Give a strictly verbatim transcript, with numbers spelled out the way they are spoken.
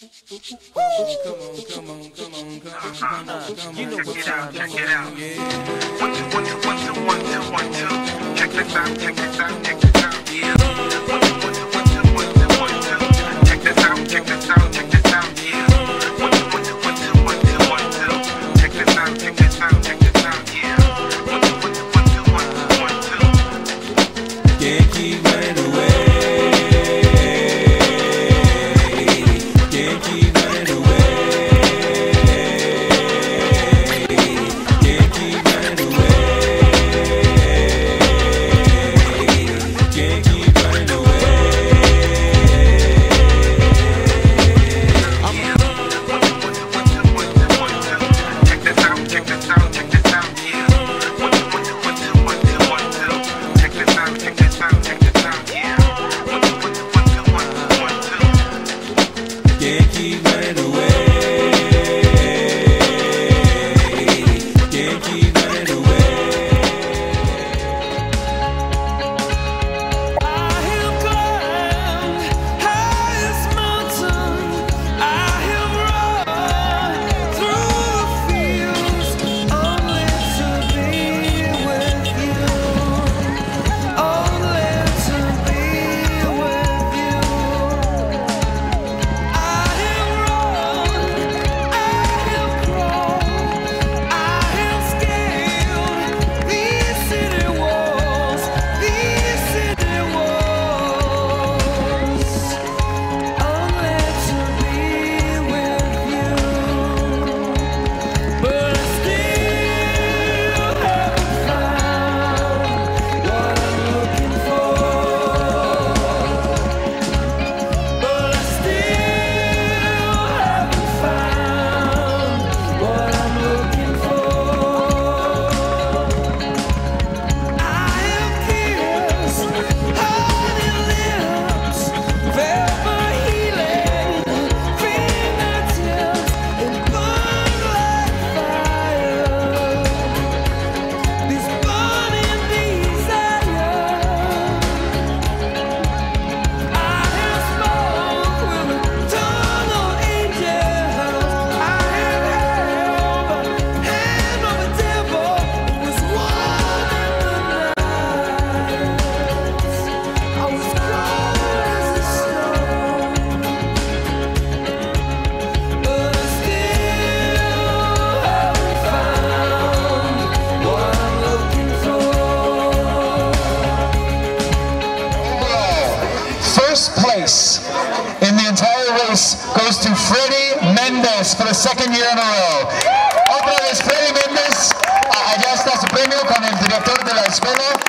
You know what time check it out. One, two, one, two, one, two, one, two, one, two. Check this out, check this out, check this out. Yeah. One, two, one, two, one, two, one, two, one, two. Check this out, check this out, check this out. Yeah. One, two, one, two, one, two, one, two, one, two. Check this out, check this out, check this out. Yeah. One, two, one, two, one, two, one, two, one, two. Can't keep running away. Can't keep running away. Can't keep running away. Can't keep running away. Yeah. One, two, one, two, one, two, one, two, one, two. Check this out, check this out, check this out. Yeah. One, two, one, two, one, two, one, two, one, two. Check this out, check this out, check this out. Yeah. One, two, one, two, one, two, one, two, one, two. Can't keep running away. Can't keep running away. I have climbed highest mountain. I have run through the fields only to be with you. Only to be with you. I have run, I have crawled, I have scaled these city walls, these city walls, only to be with you. But I still haven't found what I'm looking for. But I still haven't found what I'm looking for. I have kissed honey lips, velvet healing fingertips, and burn like fire. This burning desire. I have smoked with eternal angels. I have held the hand of a devil. It was warm in the night. I was cold as a stone, but I still haven't found what I'm looking for. First place in the entire race goes to Freddy Méndez for the second year in a row. Otra vez Freddy Méndez, allá está su premio con el director de la escuela.